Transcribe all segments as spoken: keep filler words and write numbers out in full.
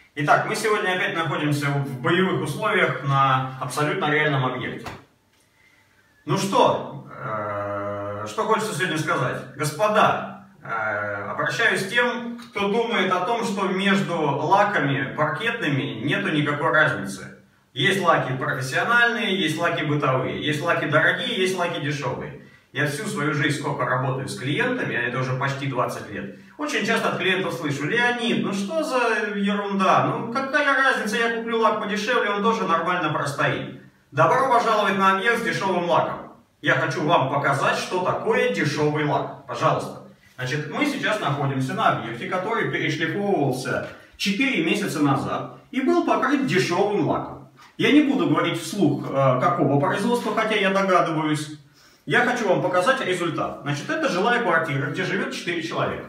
Итак, мы сегодня опять находимся в боевых условиях на абсолютно реальном объекте. Ну что, э, что хочется сегодня сказать? Господа, э, обращаюсь к тем, кто думает о том, что между лаками паркетными нету никакой разницы. Есть лаки профессиональные, есть лаки бытовые, есть лаки дорогие, есть лаки дешевые. Я всю свою жизнь сколько работаю с клиентами, а это уже почти двадцать лет, очень часто от клиентов слышу: Леонид, ну что за ерунда, ну какая разница, я куплю лак подешевле, он тоже нормально простоит. Добро пожаловать на объект с дешевым лаком. Я хочу вам показать, что такое дешевый лак. Пожалуйста. Значит, мы сейчас находимся на объекте, который перешлифовывался четыре месяца назад и был покрыт дешевым лаком. Я не буду говорить вслух, какого производства, хотя я догадываюсь. Я хочу вам показать результат. Значит, это жилая квартира, где живет четыре человека.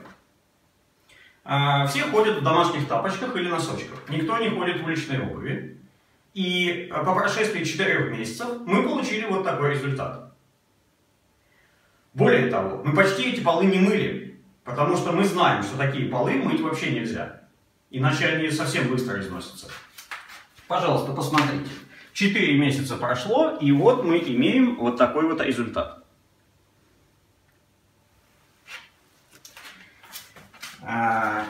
Все ходят в домашних тапочках или носочках. Никто не ходит в уличной обуви. И по прошествии четырёх месяцев мы получили вот такой результат. Более того, мы почти эти полы не мыли, потому что мы знаем, что такие полы мыть вообще нельзя. Иначе они совсем быстро износятся. Пожалуйста, посмотрите. четыре месяца прошло, и вот мы имеем вот такой вот результат. А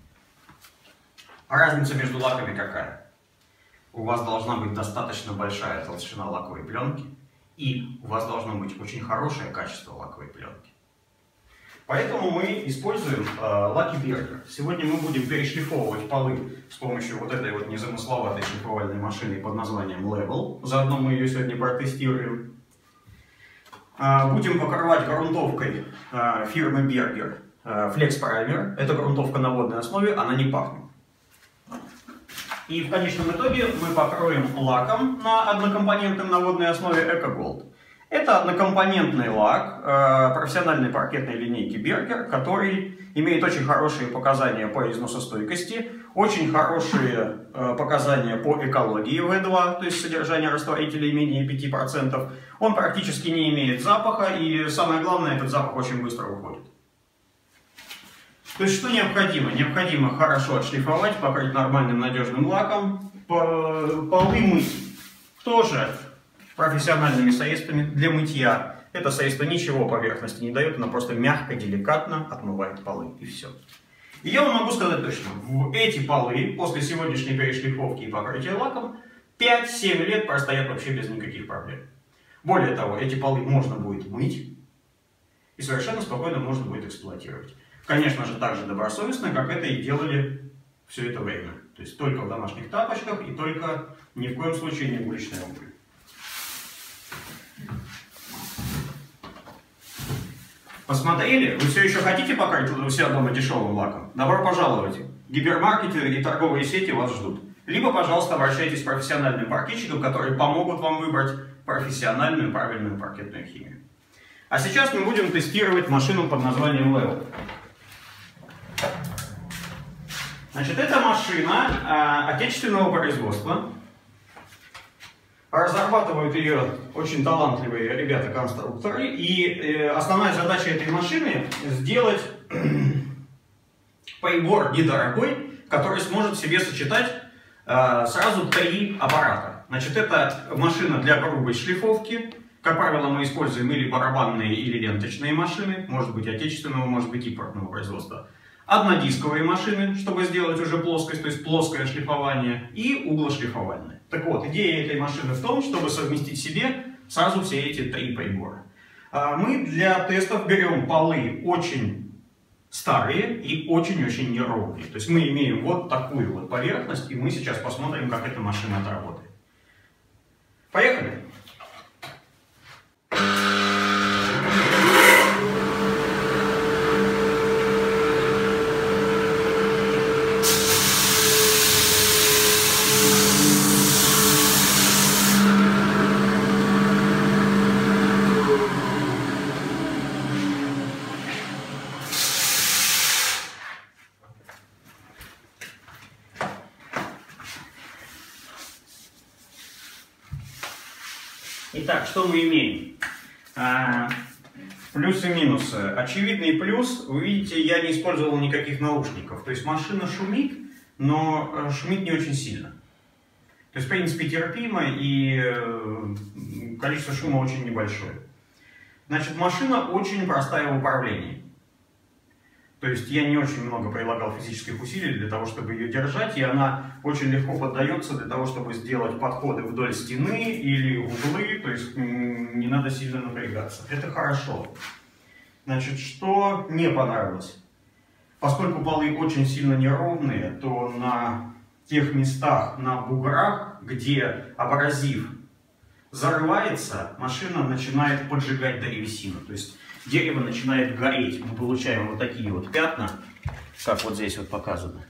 разница между лаками какая? У вас должна быть достаточно большая толщина лаковой пленки, и у вас должно быть очень хорошее качество лаковой пленки. Поэтому мы используем э, лаки Бергер. Сегодня мы будем перешлифовывать полы с помощью вот этой вот незамысловатой шлифовальной машины под названием Level. Заодно мы ее сегодня протестируем. Э, будем покрывать грунтовкой э, фирмы Бергер э, Flex Primer. Это грунтовка на водной основе, она не пахнет. И в конечном итоге мы покроем лаком на однокомпонентном на водной основе EcoGold. Это однокомпонентный лак э, профессиональной паркетной линейки Berger, который имеет очень хорошие показания по износостойкости, очень хорошие э, показания по экологии вэ два, то есть содержание растворителей менее пяти процентов. Он практически не имеет запаха, и самое главное, этот запах очень быстро уходит. То есть что необходимо? Необходимо хорошо отшлифовать, покрыть нормальным надежным лаком, полы мыть. Тоже профессиональными средствами для мытья. Это средство ничего поверхности не дает, оно просто мягко, деликатно отмывает полы, и все. И я вам могу сказать точно, в эти полы после сегодняшней перешлифовки и покрытия лаком пять-семь лет простоят вообще без никаких проблем. Более того, эти полы можно будет мыть и совершенно спокойно можно будет эксплуатировать. Конечно же, так же добросовестно, как это и делали все это время. То есть только в домашних тапочках и только ни в коем случае не в уличной обуви. Посмотрели? Вы все еще хотите покрыть у себя дома дешевым лаком? Добро пожаловать! Гипермаркеты и торговые сети вас ждут. Либо, пожалуйста, обращайтесь к профессиональным паркетчикам, которые помогут вам выбрать профессиональную правильную паркетную химию. А сейчас мы будем тестировать машину под названием Level. Значит, это машина э, отечественного производства. Разрабатывают ее очень талантливые ребята-конструкторы. И э, основная задача этой машины сделать прибор недорогой, который сможет в себе сочетать э, сразу три аппарата. Значит, это машина для грубой шлифовки. Как правило, мы используем или барабанные, или ленточные машины. Может быть отечественного, может быть импортного производства. Однодисковые машины, чтобы сделать уже плоскость, то есть плоское шлифование, и углошлифовальное. Так вот, идея этой машины в том, чтобы совместить в себе сразу все эти три прибора. Мы для тестов берем полы очень старые и очень-очень неровные. То есть мы имеем вот такую вот поверхность, и мы сейчас посмотрим, как эта машина отработает. Поехали! Итак, что мы имеем? А, плюсы и минусы. Очевидный плюс, вы видите, я не использовал никаких наушников. То есть машина шумит, но шумит не очень сильно. То есть, в принципе, терпимо, и количество шума очень небольшое. Значит, машина очень простая в управлении. То есть, я не очень много прилагал физических усилий для того, чтобы ее держать, и она очень легко поддается для того, чтобы сделать подходы вдоль стены или углы, то есть, не надо сильно напрягаться. Это хорошо. Значит, что не понравилось? Поскольку полы очень сильно неровные, то на тех местах, на буграх, где абразив зарывается, машина начинает поджигать древесину. То есть дерево начинает гореть. Мы получаем вот такие вот пятна, как вот здесь вот показано.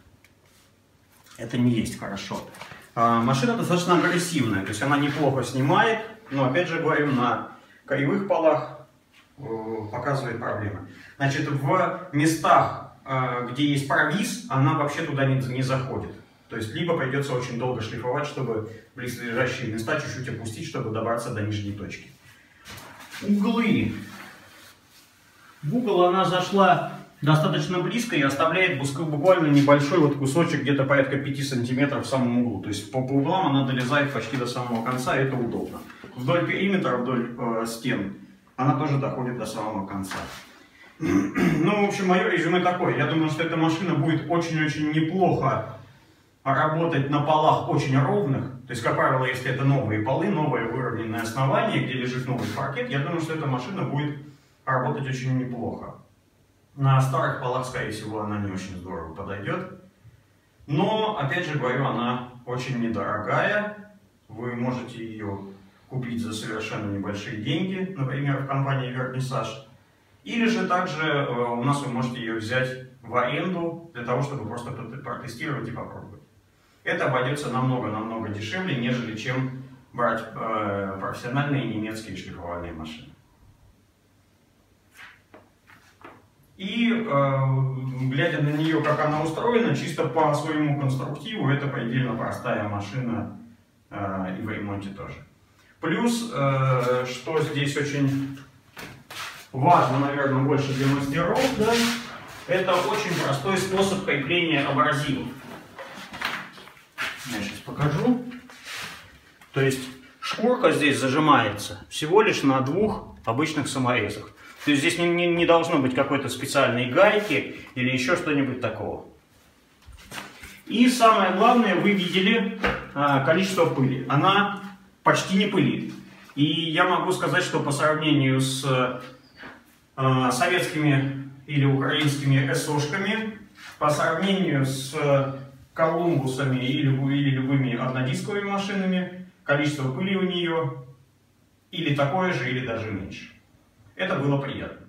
Это не есть хорошо. А, машина достаточно агрессивная, то есть она неплохо снимает, но опять же говорю, на кривых полах э, показывает проблемы. Значит, в местах, э, где есть провис, она вообще туда не, не заходит. То есть, либо придется очень долго шлифовать, чтобы близлежащие места чуть-чуть опустить, чтобы добраться до нижней точки. Углы. В угол она зашла достаточно близко и оставляет буквально небольшой вот кусочек, где-то порядка пяти сантиметров в самом углу. То есть, по, по углам она долезает почти до самого конца, и это удобно. Вдоль периметра, вдоль э, стен, она тоже доходит до самого конца. Ну, в общем, мое резюме такое. Я думаю, что эта машина будет очень-очень неплохо работать на полах очень ровных, то есть, как правило, если это новые полы, новое выровненное основание, где лежит новый паркет, я думаю, что эта машина будет работать очень неплохо. На старых полах, скорее всего, она не очень здорово подойдет, но, опять же говорю, она очень недорогая, вы можете ее купить за совершенно небольшие деньги, например, в компании Вернисаж, или же также у нас вы можете ее взять в аренду для того, чтобы просто протестировать и попробовать. Это обойдется намного-намного дешевле, нежели чем брать э, профессиональные немецкие шлифовальные машины. И, э, глядя на нее, как она устроена, чисто по своему конструктиву, это предельно простая машина э, и в ремонте тоже. Плюс, э, что здесь очень важно, наверное, больше для мастеров, да, это очень простой способ крепления абразивов. Я сейчас покажу. То есть шкурка здесь зажимается всего лишь на двух обычных саморезах. То есть здесь не, не, не должно быть какой-то специальной гайки или еще что-нибудь такого. И самое главное, вы видели а, количество пыли. Она почти не пылит. И я могу сказать, что по сравнению с а, советскими или украинскими эсошками, по сравнению с колумбусами или, или любыми однодисковыми машинами, количество пыли у нее или такое же, или даже меньше. Это было приятно.